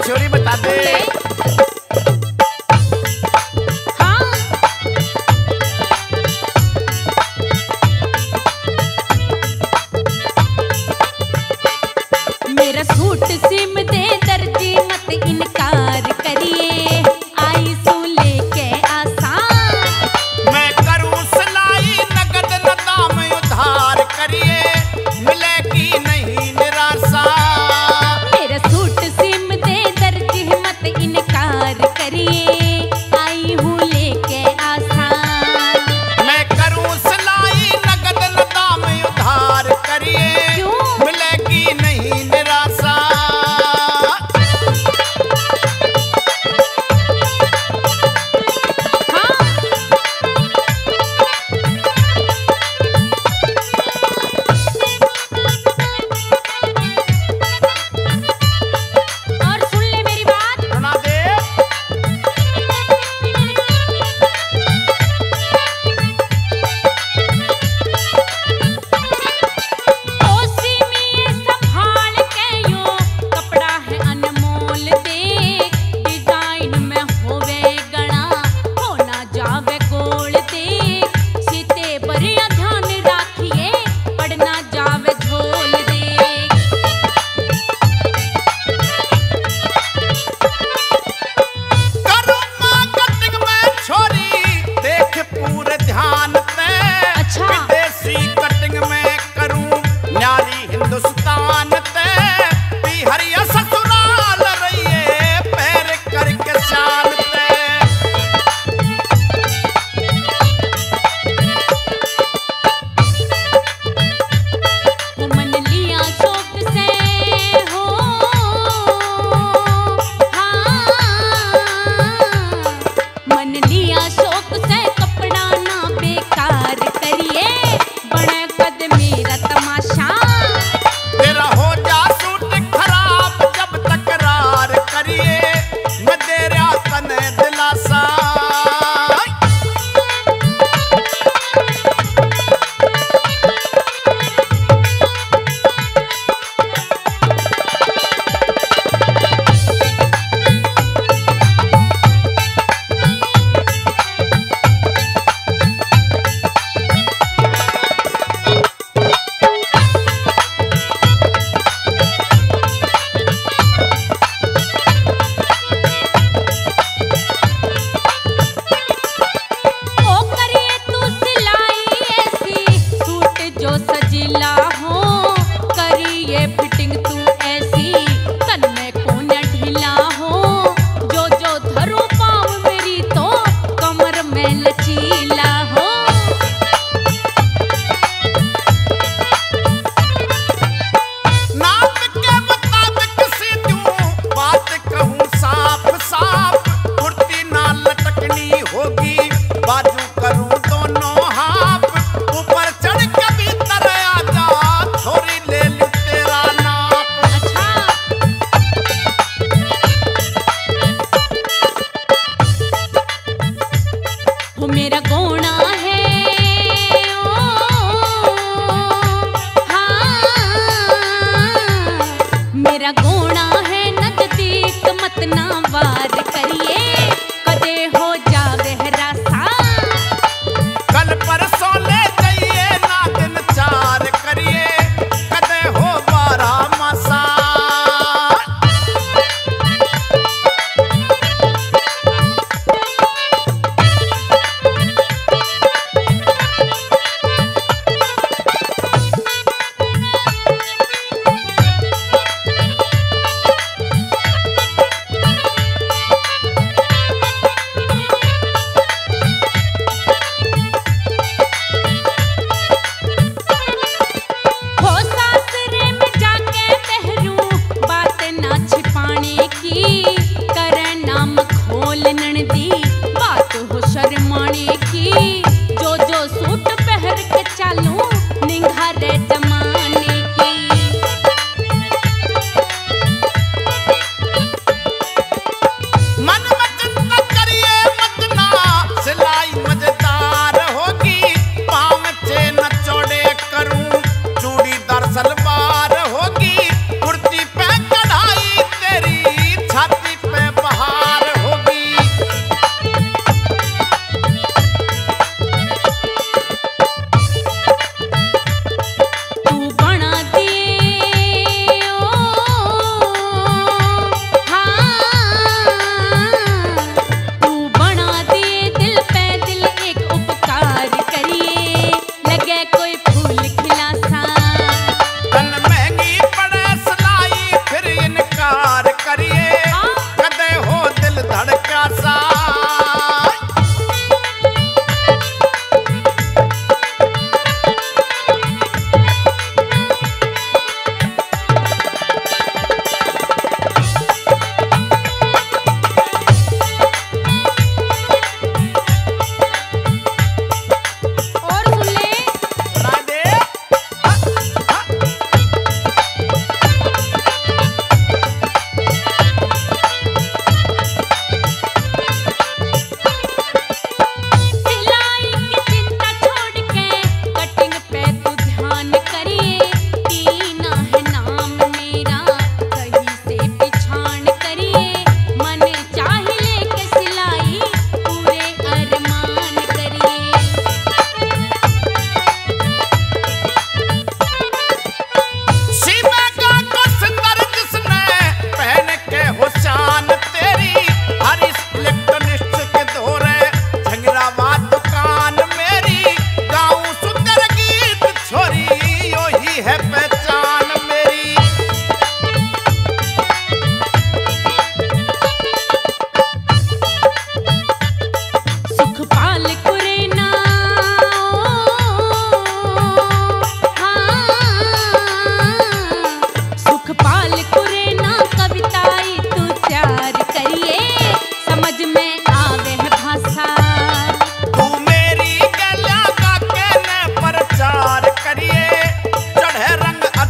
छोरी बता दे। हाँ मेरा सूट सिम दे दर्जी मत इनकार करिए, आई सू लेके आसान। मैं करूं सिलाई नगद न दाम उधार करिए, मिलेगी नहीं निराशा। मेरा सूट सिम दे दर्जी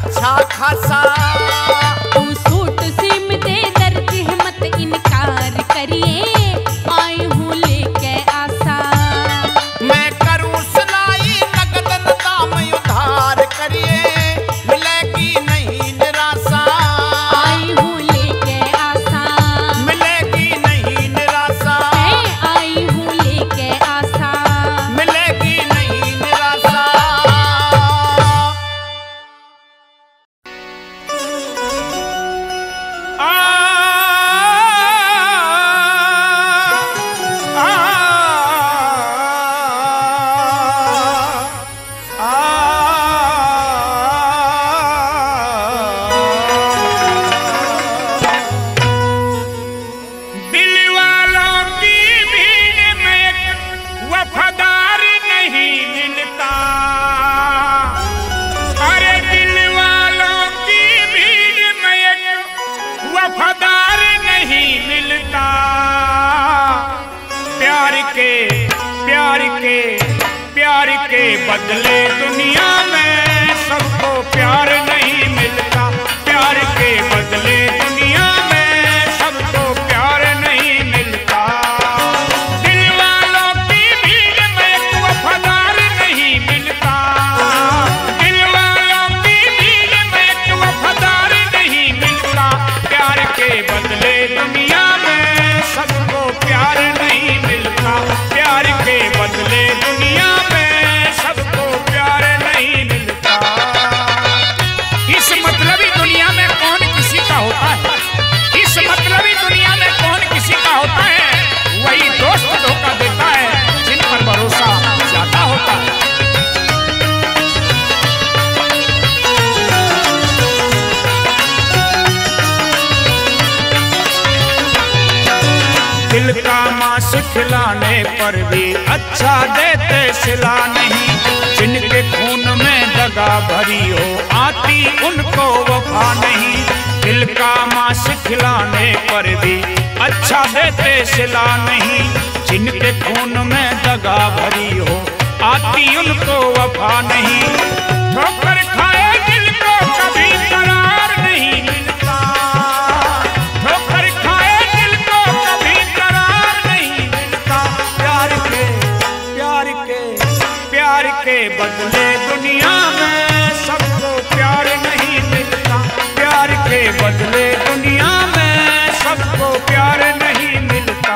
अच्छा खासा। तू सूट सिम दे दर्जी मत इनकार करिए, आई हूँ लेके आशा। मैं करूँ सिलाई नगद न दाम उधार करिए, मिलेगी नहीं निराशा। आई हूँ लेके आशा, मिलेगी नहीं निराशा। आई हूँ लेके आशा, मिलेगी नहीं निराशा। दिल वालों की भीड़ में वफादार नहीं मिलता। अरे दिल वालों की भीड़ में वफादार नहीं मिलता। प्यार के प्यार के प्यार के बदले दुनिया में सबको प्यार नहीं मिलता। प्यार के बदले दुनिया में सबको प्यार नहीं मिलता। दिल वालों की भीड़ में वफादार नहीं मिलता। दिल वालों की भीड़ में वफादार नहीं मिलता। प्यार के बदले दुनिया में सबको प्यार नहीं मिलता। प्यार के बदले दुनिया में सबको प्यार नहीं मिलता। इस मतलबी दुनिया में कौन किसी का होता है? इस मतलबी दुनिया में कौन किसी का होता है? वही दोस्त धोखा देता है जिन पर भरोसा ज्यादा होता है। दिल का मांस खिलाने पर भी अच्छा देते सिला नहीं। जिनके खून में दगा भरी हो आती उनको वफा नहीं। दिल का मांस खिलाने पर भी अच्छा देते सिला नहीं। जिनके खून में दगा भरी हो आती उनको वफा नहीं। ठोकर खाए दिल को कभी करार नहीं मिलता। ठोकर खाए दिल को कभी करार नहीं मिलता। प्यार के प्यार के प्यार के बदले दुनिया में सबको प्यार नहीं मिलता। प्यार के बदले दुनिया में सबको प्यार नहीं मिलता।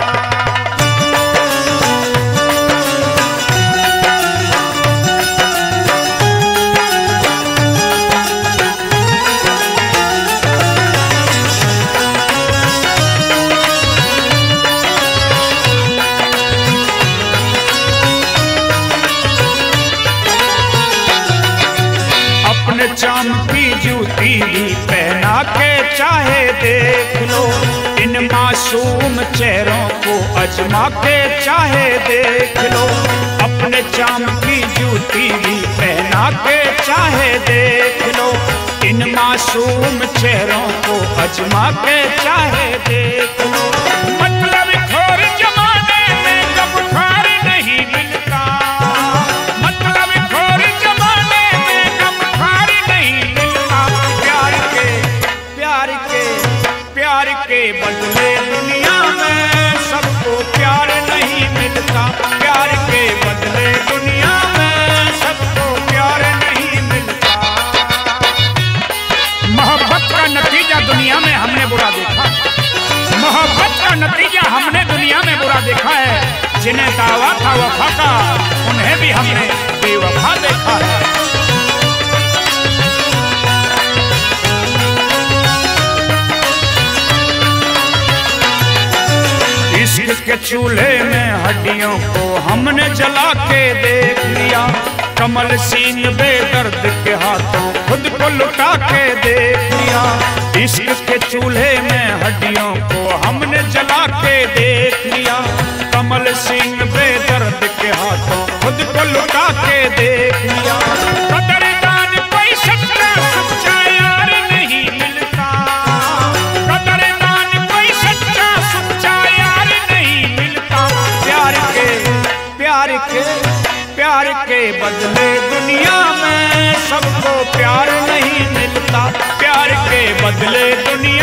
अपने चाम की जूती भी पहना के चाहे देख लो। इन मासूम चेहरों को अजमा के चाहे देख लो। अपने चाम की जूती भी पहना के चाहे देख लो। इन मासूम चेहरों को अजमा के चाहे देख लो। मतलब खोर जमाने में कब खार नहीं मिलता। मतलब खोर जमाने में कब खार नहीं मिलता। प्यार के प्यार के प्यार के बदले दुनिया में सबको प्यार नहीं मिलता। प्यार के बदले दुनिया में सबको प्यार नहीं मिलता। मोहब्बत का नतीजा दुनिया में हमने बुरा देखा। मोहब्बत का नतीजा हमने दुनिया में बुरा देखा है। जिन्हें दावा था वफा का उन्हें भी हमने बेवफा देखा है। इश्क के चूल्हे में हड्डियों को हमने जला के देख लिया। कमल सीन बेदर्द के हाथों खुद को लुटा के देख लिया। इश्क के चूल्हे में हड्डियों को हमने जला के देख लिया। कमल सिंह बेदर्द के हाथों खुद को लुटा के देख लिया। कदरदान कोई सच्चा सच्चा यार नहीं मिलता। कदरदान कोई सच्चा सच्चा यार नहीं मिलता। प्यार के प्यार के प्यार के बदले दुनिया में सबको प्यार नहीं बदले दुनिया